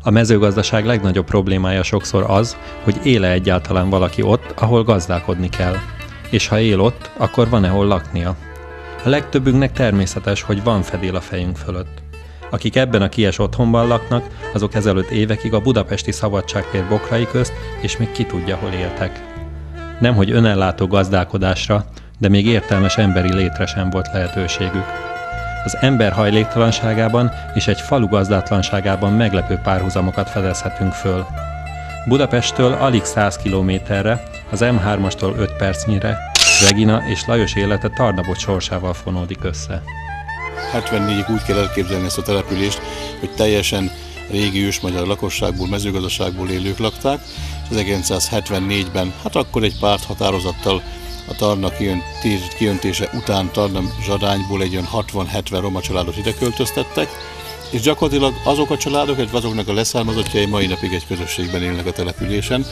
A mezőgazdaság legnagyobb problémája sokszor az, hogy éle egyáltalán valaki ott, ahol gazdálkodni kell. És ha él ott, akkor van-e hol laknia. A legtöbbünknek természetes, hogy van fedél a fejünk fölött. Akik ebben a kies otthonban laknak, azok ezelőtt évekig a budapesti Szabadságtér bokrai közt, és még ki tudja, hol éltek. Nemhogy önellátó gazdálkodásra, de még értelmes emberi létre sem volt lehetőségük. Az ember hajléktalanságában és egy falu gazdátlanságában meglepő párhuzamokat fedezhetünk föl. Budapesttől alig 100 kilométerre, az M3-astól 5 percnyire Regina és Lajos élete Tarnabot sorsával fonódik össze. 74-ig úgy kell elképzelni ezt a települést, hogy teljesen régi ősmagyar lakosságból, mezőgazdaságból élők lakták, és 1974-ben, hát akkor egy párthatározattal a Tarna kijöntése után Tarna zsadányból egy olyan 60-70 roma családot ide költöztettek, és gyakorlatilag azok a családok, illetve azoknak a leszármazottjai mai napig egy közösségben élnek a településen.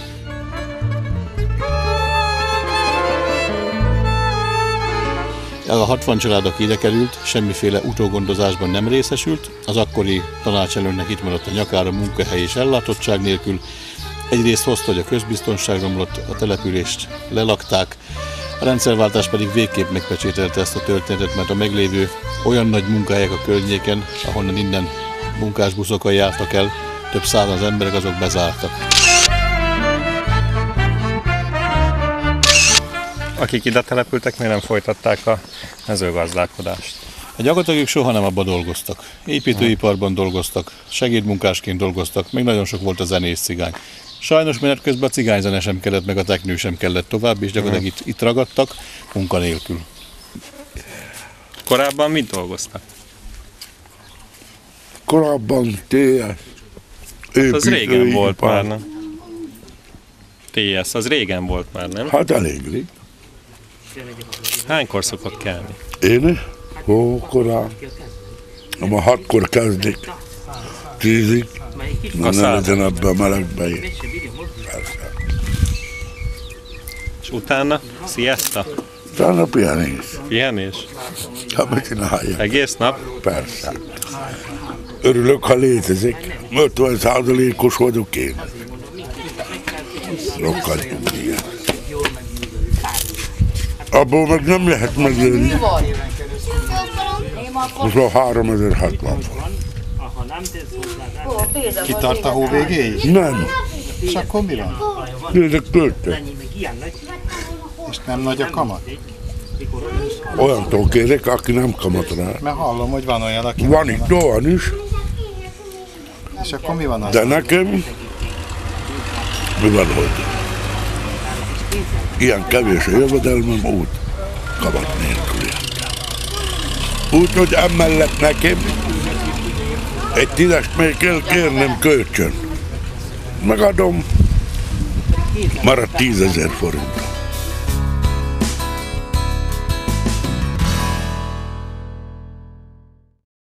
A 60 család, aki ide került, semmiféle utógondozásban nem részesült, az akkori tanácselnöknek itt maradt a nyakára munkahely és ellátottság nélkül. Egyrészt hozta, hogy a közbiztonság romlott, a települést lelakták, a rendszerváltás pedig végképp megpecsételte ezt a történetet, mert a meglévő olyan nagy munkahelyek a környéken, ahonnan innen munkásbuszokkal jártak el, több százan emberek, azok bezártak. Akik ide települtek, miért nem folytatták a mezőgazdálkodást? Gyakorlatilag ők soha nem abban dolgoztak. Építőiparban dolgoztak, segédmunkásként dolgoztak, még nagyon sok volt a zenész cigány. Sajnos menet közben a cigányzene sem kellett, meg a teknő sem kellett tovább, és gyakorlatilag itt ragadtak, munkanélkül. Korábban mit dolgoztak? Korábban TS. Az régen volt már, nem? TS, az régen volt már, nem? Hát elég rég. Hánykor szokott kelni? Én? Korán. Ma 6-kor kezdik. 10-ig. Na ne legyen ebben a melegbe én. Persze. És utána? Siesta? Utána pihenés. Pihenés? Hát mit csinálják? Egész nap? Persze. Örülök, ha létezik. 50%-os vagyok én. Rokkadjunk, igen. Abból meg nem lehet megélni. Most már 3060 van. Kitart a hó végéig? Nem. És akkor mi van? Nézzek költök. És nem nagy a kamat? Olyantól kérek, aki nem kamat rá. Mert hallom, hogy van olyan, aki... Van itt olyan is. És akkor mi van az? De nekem, mi van, hogy ilyen kevés a jövedelmem, úgy kamat nélkül. Úgyhogy emellett nekem egy 10-est még kell kérnem kölcsön. Megadom, marad 10 000 forint.